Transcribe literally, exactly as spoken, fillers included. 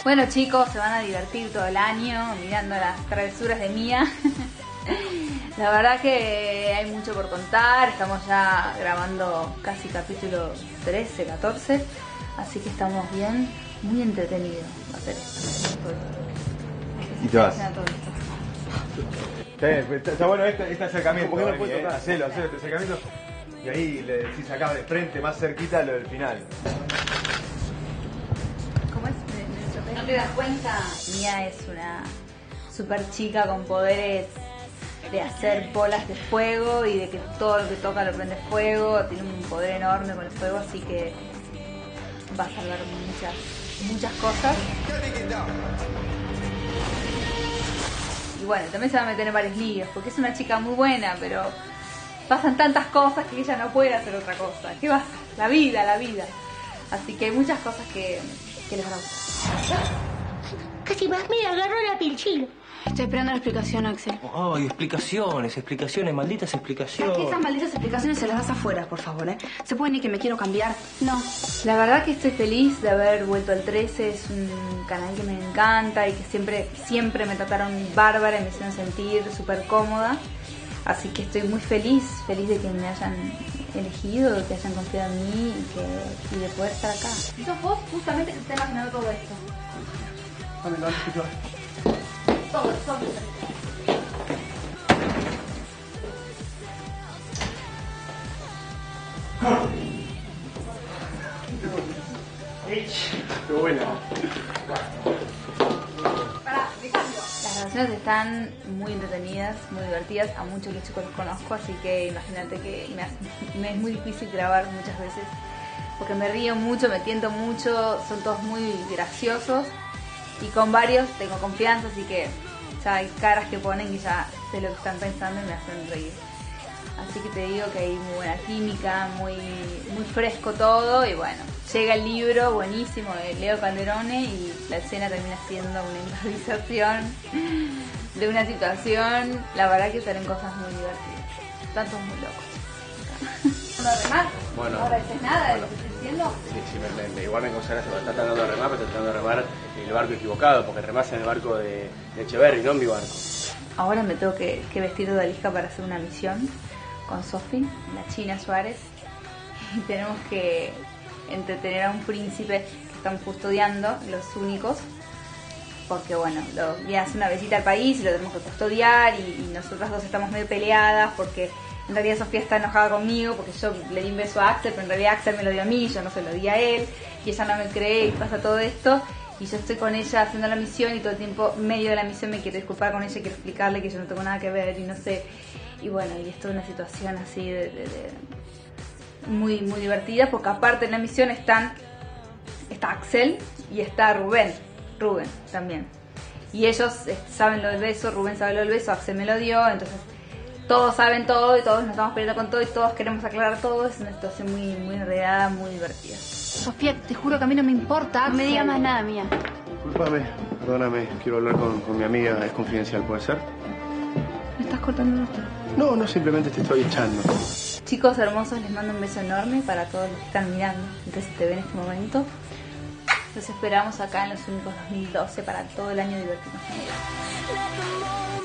Bueno chicos, se van a divertir todo el año mirando las travesuras de Mía. La verdad que hay mucho por contar, estamos ya grabando casi capítulo trece, catorce, así que estamos bien, muy entretenidos a hacer esto. Y te vas. Está, está, está bueno este, este acercamiento, ¿por qué no puedes tocar? Hacelo, hacelo este acercamiento y ahí le decís acá de frente, más cerquita lo del final. ¿Cómo es? ¿No te das cuenta? Mía es una super chica con poderes de hacer bolas de fuego y de que todo lo que toca lo prende fuego, tiene un poder enorme con el fuego, así que va a salvar muchas, muchas cosas. Y bueno, también se va a meter en varios líos, porque es una chica muy buena, pero pasan tantas cosas que ella no puede hacer otra cosa. ¿Qué va a hacer? La vida, la vida. Así que hay muchas cosas que, que les van a gustar. Casi más me agarro la pilchila. Estoy esperando la explicación, Axel. Ay, explicaciones, explicaciones, malditas explicaciones. ¿Qué esas malditas explicaciones se las das afuera, por favor, eh? ¿Se puede ni que me quiero cambiar? No. La verdad que estoy feliz de haber vuelto al trece, es un canal que me encanta y que siempre, siempre me trataron bárbara y me hicieron sentir súper cómoda. Así que estoy muy feliz, feliz de que me hayan elegido, de que hayan confiado en mí y, que, y de poder estar acá. Y sos vos justamente que te estás imaginando todo esto. Dame, dame, escucho. Todo, todo. Qué buena. Pará, me cambio. Las grabaciones están muy entretenidas, muy divertidas. A muchos los chicos los conozco, así que imagínate que me, hace, me es muy difícil grabar muchas veces porque me río mucho, me tiento mucho, son todos muy graciosos. Y con varios tengo confianza, así que ya hay caras que ponen y ya sé lo que están pensando y me hacen reír. Así que te digo que hay muy buena química, muy, muy fresco todo y bueno, llega el libro buenísimo de Leo Calderone y la escena termina siendo una improvisación de una situación. La verdad que salen cosas muy divertidas, están todos muy locos. No remar, bueno, no dices nada de bueno. lo que estoy diciendo. Sí, sí, me, me, igual me considera que está tratando de remar, pero está tratando de remar el barco equivocado, porque remás en el barco de, de Echeverry, no en mi barco. Ahora me tengo que, que vestir de odalisca para hacer una misión con Sofi, la China Suárez, y tenemos que entretener a un príncipe que están custodiando, los únicos, porque bueno, lo, viene a hacer una visita al país y lo tenemos que custodiar y, y nosotras dos estamos medio peleadas porque en realidad Sofía está enojada conmigo porque yo le di un beso a Axel, pero en realidad Axel me lo dio a mí, yo no se lo di a él y ella no me cree y pasa todo esto y yo estoy con ella haciendo la misión y todo el tiempo medio de la misión me quiero disculpar con ella, quiero explicarle que yo no tengo nada que ver y no sé, y bueno, y esto es una situación así de, de, de muy muy divertida porque aparte en la misión están está Axel y está Rubén Rubén también y ellos saben lo del beso, Rubén sabe lo del beso, Axel me lo dio, entonces todos saben todo y todos nos estamos peleando con todo y todos queremos aclarar todo. Es una situación muy, muy enredada, muy divertida. Sofía, te juro que a mí no me importa. No me digas más nada, Mía. Disculpame, perdóname, quiero hablar con, con mi amiga, es confidencial, ¿puede ser? ¿Me estás cortando esto? No, no, simplemente te estoy echando. Chicos hermosos, les mando un beso enorme para todos los que están mirando. Entonces te ven en este momento. Los esperamos acá en Los Únicos dos mil doce para todo el año divertirnos.